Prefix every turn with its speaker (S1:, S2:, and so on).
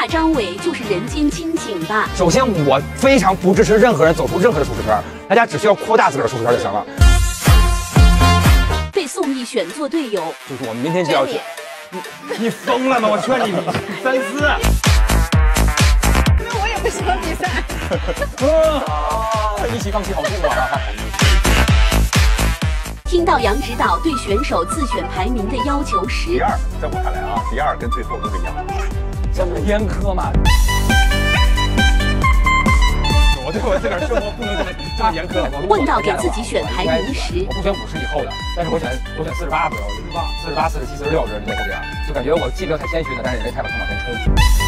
S1: 怕张伟就是人间清醒吧？
S2: 首先，我非常不支持任何人走出任何的舒适圈，大家只需要扩大自个儿的舒适圈就行了。
S1: 被宋轶选做队友，
S2: 就是我们明天就要去。你疯了吗？我劝你三思。
S3: 那我也不喜欢比赛。
S2: 一起放弃好寂寞啊！
S1: 听到杨指导对选手自选排名的要求时，
S4: 第二，在我看来啊，第二跟最后都是一样的。
S2: 这么严苛吗？我对我自个儿生活不能这么严苛。
S1: 问到给自己选排名时，
S2: 我不选50以后的，但是我选48左右，48、47、46这样，就感觉我既没有太谦虚的，但是也没太往前冲。